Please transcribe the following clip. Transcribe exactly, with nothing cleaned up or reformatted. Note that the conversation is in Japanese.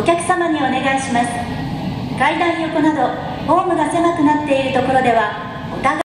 お客様にお願いします。階段横などホームが狭くなっているところではお互い